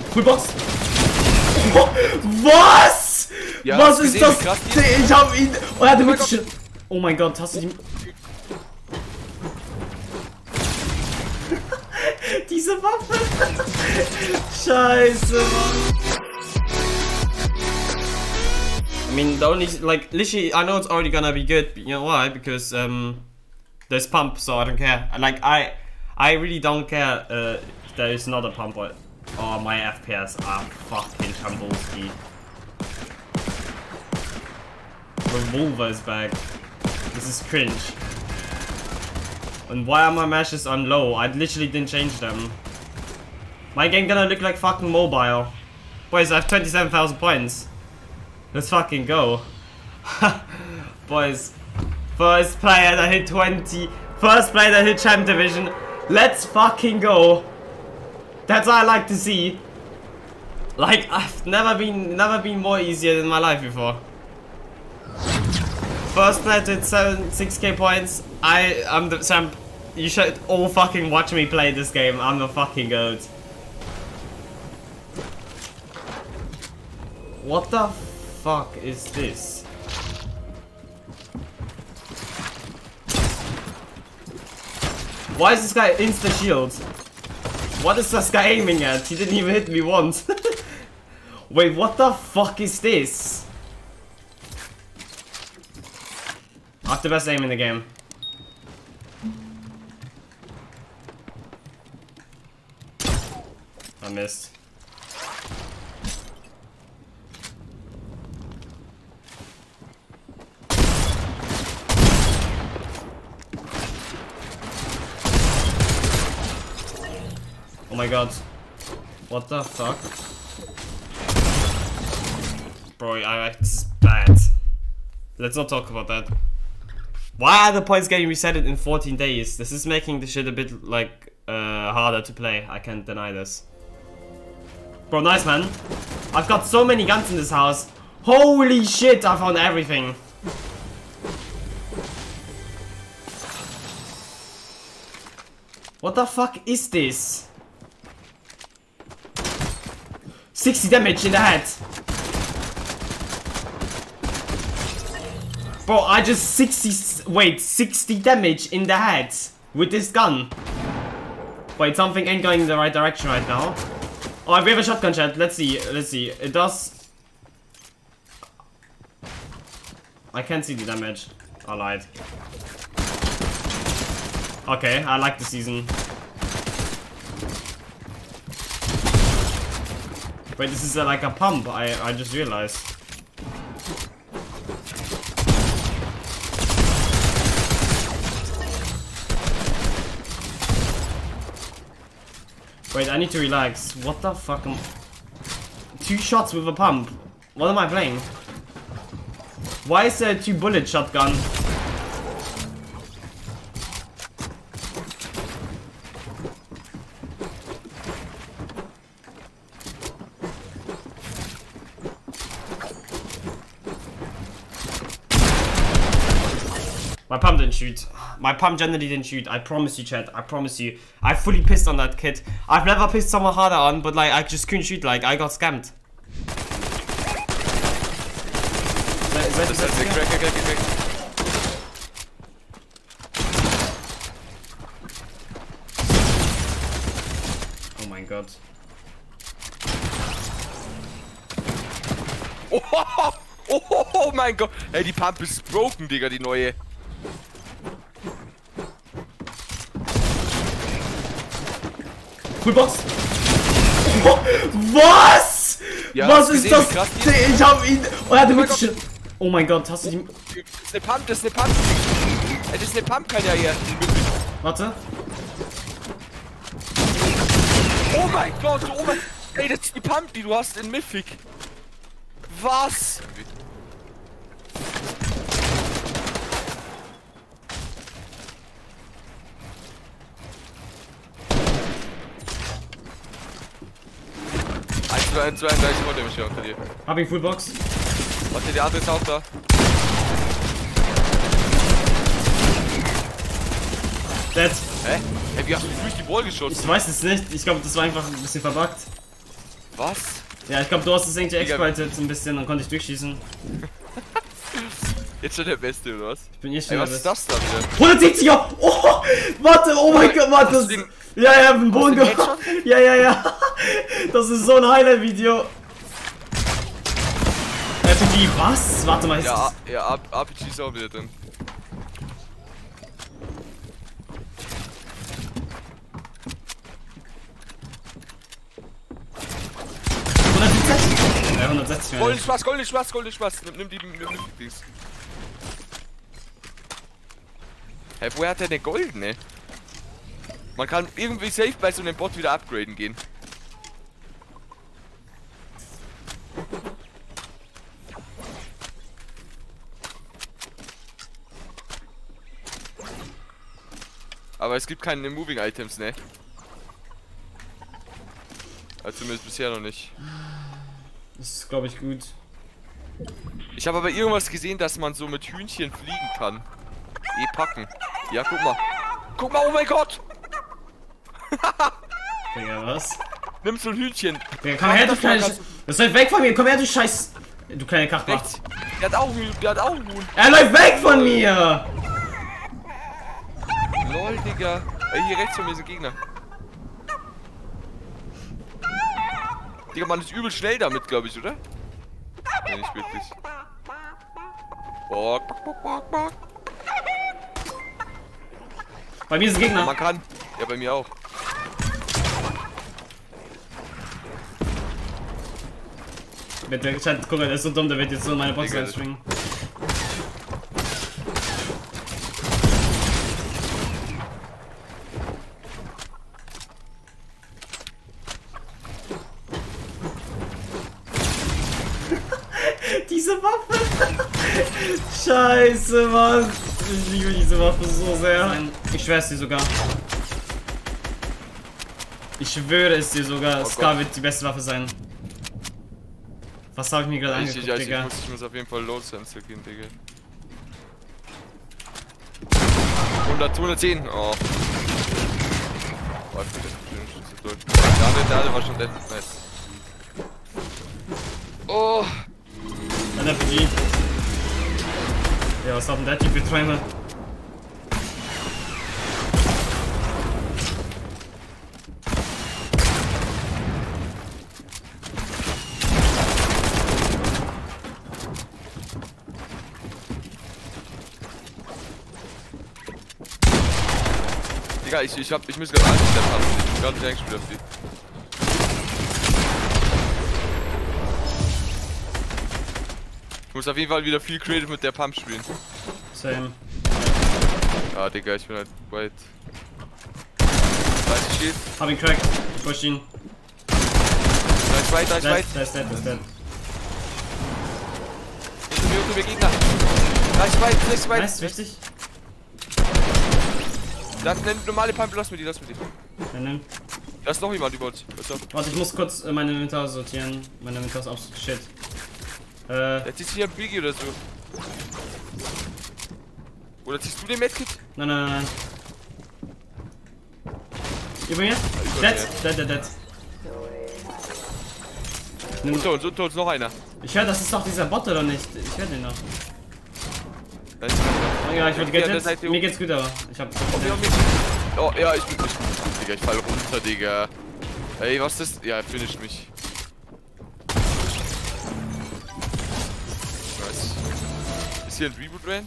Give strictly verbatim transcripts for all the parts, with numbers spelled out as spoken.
Fullbox. Oh, was? Ja, was ist gesehen, das? Ich hab ihn. Oh, er hat oh, schon... oh mein Gott, hast du die... Diese Waffe. Scheiße, Mann. I mean, the only, like, literally, I know it's already gonna be good, but you know why? Because, um, there's pump, so I don't care. Like, I, I really don't care, uh, if there is not a pump, or, oh, my F P S are fucking Tambolski. Revolver is back. This is cringe. And why are my matches on low? I literally didn't change them. My game gonna look like fucking mobile. Boys, I have twenty-seven thousand points. Let's fucking go. Boys, first player that hit twenty. First player that hit Champ Division. Let's fucking go. That's what I like to see. Like, I've never been never been more easier in my life before. First player to hit seven, six K points. I, I'm the champ. You should all fucking watch me play this game. I'm the fucking goat. What the fuck is this? Why is this guy insta shield? What is this guy aiming at? He didn't even hit me once. Wait, what the fuck is this? I have the best aim in the game. I missed. Oh my god. What the fuck? Bro, I, I, this is bad. Let's not talk about that. Why are the points getting reset in fourteen days? This is making the shit a bit, like, uh, harder to play. I can't deny this. Bro, nice, man. I've got so many guns in this house. Holy shit, I found everything. What the fuck is this? sixty damage in the head. Bro, I just sixty, wait, sixty damage in the head with this gun. Wait, something ain't going in the right direction right now. Oh, we have a shotgun, chat. Let's see, let's see. It does... I can't see the damage. I lied. Okay, I like the season. Wait, this is uh, like a pump, I, I just realized. Wait, I need to relax. What the fuck am... Two shots with a pump. What am I playing? Why is there a two bullet shotgun? My pump didn't shoot. My pump generally didn't shoot. I promise you, chat. I promise you. I fully pissed on that kid. I've never pissed someone harder on, but like I just couldn't shoot. Like I got scammed. Is that, is that, is that oh my god. Oh, oh, oh, oh mein Gott. Ey, die Pump ist broken, Digga, die neue. Fullbox. Oh, was? Ja, was ist gesehen, das? krass, ich hab ihn. Oh, er hatte oh mit. Gott. Oh mein Gott, hast du die. Das ist eine Pump, das ist eine Pump. Ey, das ist eine Pump, kann ja hier. Warte. Oh mein Gott, oh mein. Ey, das ist die Pump, die du hast in Mythic. Was? eins, zwei, drei Sekunden im Schirm unter dir. Hab ich Fullbox. Warte, der andere ist auch da. Dead. Hä? Hey, wie hast du durch die Wall geschossen? Ich weiß es nicht. Ich glaube, das war einfach ein bisschen verbuggt. Was? Ja, ich glaube, du hast es irgendwie exploited ein bisschen, dann konnte ich durchschießen. Jetzt schon der Beste, oder was? Ich bin eh schon Ey, was ist das da wieder? hundertsiebziger! Oh! Warte, oh mein Gott, warte! Das, den, ja, ja, im Boden den gemacht. Ja, ja, ja. Das ist so ein Highlight-Video. R P G, was? Warte mal, ist Ja, das? ja, R P G ist auch wieder drin. hundertsiebzig? Ja, hundertsechzig. Golden Spaß, golden Spaß, golden Spaß. Nimm, nimm die, nimm die Dings. Hä, hey, woher hat der denn goldene? Man kann irgendwie safe bei so einem Bot wieder upgraden gehen. Aber es gibt keine Moving Items, ne? Also zumindest bisher noch nicht. Das ist, glaube ich, gut. Ich habe aber irgendwas gesehen, dass man so mit Hühnchen fliegen kann. Eh packen. Ja, guck mal. Guck mal, oh mein Gott! Digga, was? Nimm so ein Hühnchen. Digga, komm her, du kleine Sch... Das läuft weg von mir, komm her, du Scheiß... Du kleine Kachbach. Rechts. Der hat auch Huhn, der hat auch einen Huhn. Er läuft weg von mir! Lol, Digga. Ey, hier rechts von mir sind Gegner. Digga, man ist übel schnell damit, glaube ich, oder? Nee, nicht wirklich. Bock, bock, bock, bock, bock. Bei mir ist ein Gegner. Man kann. Ja, bei mir auch. Mit der Chat, guck mal, der ist so dumm, der wird jetzt so in meine Box reinspringen. Diese Waffe! Scheiße, Mann! Ich liebe diese Waffe so sehr. Ich schwör's dir sogar. Ich schwöre es dir sogar, Oh Scar Gott. wird die beste Waffe sein. Was habe ich mir gerade Ich, angeguckt, ich, ich, ich, Digga? muss, ich muss auf jeden Fall Load Sensor gehen, Digga. hundert, hundertzehn. Oh. Oh, ich bin jetzt bestimmt schon zu tot. Ja, der, der andere war schon dead. Nice. Oh. Ein R P G. Ja, was hat denn der Typ für Träume? Digga, ich, ich hab, ich muss gerade anstellen haben. Ich bin gar nicht eingespielt auf die. Ich muss auf jeden Fall wieder viel Creative mit der Pump spielen. Same. Ah, Digga, ich bin halt weit. dreißig steht. Hab ihn cracked. Ich push ihn. Da ist weit, da ist Dead, weit. der ist dead, der ist dead. Hinter mir, unter mir Gegner. Da ist weit, da ist weit. Nice, wichtig. Da ist eine normale Pump, lass mir die, lass mir die. Ja, nimm. Da ist noch jemand über uns. Was up? Warte, ich muss kurz äh, meine Inventar sortieren. Meine Inventar ist absolut shit. Äh, Der zieht sich ein Biggie oder so. Oder ziehst du den Medkit? nein, nein, nein, nein. Über mir? über Dead, mir. dead, dead, dead. Nimm, Unter uns, unter uns noch einer. ich höre, das ist doch dieser Bot oder nicht? Ich höre den noch. Da ist einer. Ja, ich wollte Ja, der Gadgets. seid ihr- Mir geht's gut, aber ich hab. Oh, wir haben mich. Oh, ja, ich bin. Ich, Digga, ich fall runter, Digga. Ey, was ist das? Ja, er finisht mich. Nice. Ist hier ein Reboot Ran?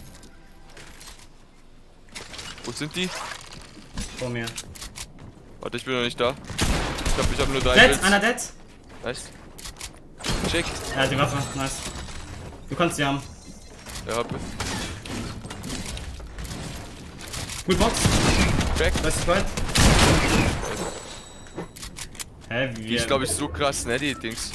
Wo sind die? Vor mir. Warte, ich bin noch nicht da. Ich glaub, ich hab nur drei Dead, Kills. einer dead. Nice. Check. Er hat die Waffe, nice. Du kannst sie haben. Ja, hab. Gut Box. Check. Das ist weit. Hä, wie? Die ist, glaube ich, so krass, ne, die Dings.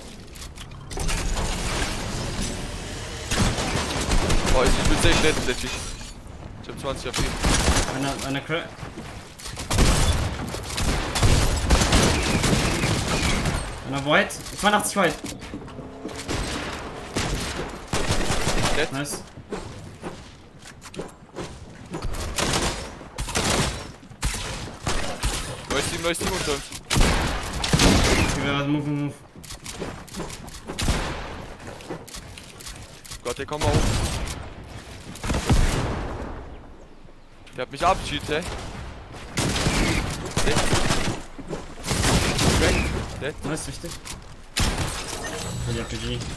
Oh, ich ich bin safe dead, letztlich. Ich hab zwanzig A P. Einer, einer Crack. Einer White. zweiundachtzig White. Dead. Nice. Neues Team, neues Team unter uns. Okay, move, move, move. Gott, der kommt mal hoch. Der hat mich abgeschießt, hä? Dead. Das ist richtig. Für die R P G.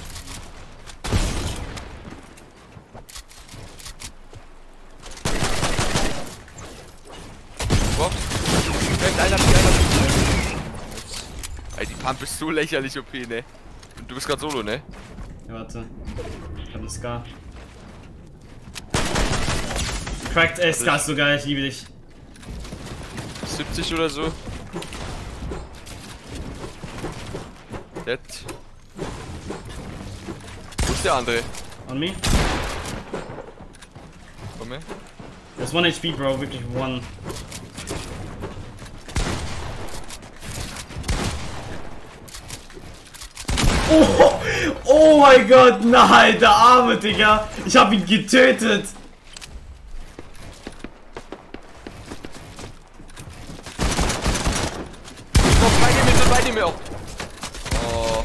Box. Einer, einer, einer. Ey, die Pump ist so lächerlich O P, ne? Und du bist gerade solo, ne? Ja, warte. Ich hab den Scar. Cracked, ey, Scar ist so geil, ich liebe dich. siebzig oder so. Dead. Wo ist der andere? On me? Komm her. There's one H P, bro, wirklich one. Oh, oh mein Gott, nein, der arme Digga. Ich hab ihn getötet. Oh, bei dir mit, bei dir mit. Oh.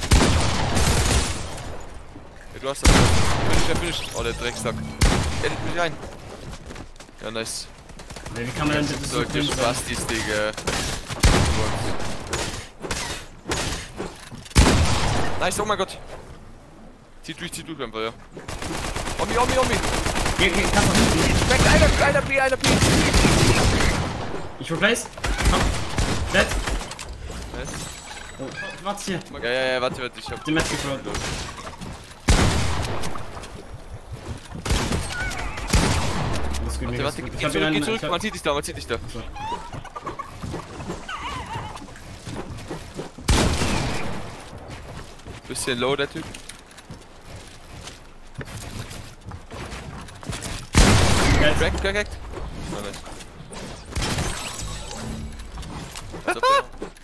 Ja, du hast das. Finish, ja, finish. Oh, der Drecksack. Der nimmt mich rein. Ja, nice. Nee, wie kann man denn bitte so Solche dünn sein? Spastis, Digga. Nice, oh mein Gott. Zieh durch, zieh durch einfach, ja. Omi, Omi, Omi. Geh, geh, kannst du nicht. Weg, einer, einer B, einer B. Ich replace. Komm. Dead. Nice. Oh, warte hier. Ja, ja, ja, warte, warte, ich hab... Den Match geflogen. Warte, warte, geh zurück, geh zurück, man zieht dich da, man zieht dich da. So. Bisschen low, der Typ. Dead. Crack, crack, crack. Oh, nice. Was habt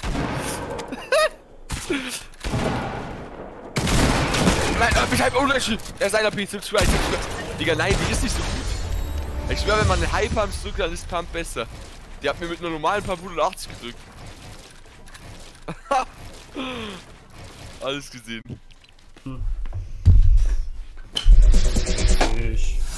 ihr? Nein, äh, mich halb unlöschen! Er ist einer P, Sim zwei, Sim zwei. Digga, nein, die ist nicht so gut. Ich schwör, wenn man eine High Pump drückt, dann ist Pump besser. Die hat mir mit einer normalen Pump hundertachtzig gedrückt. Alles gesehen. Ich.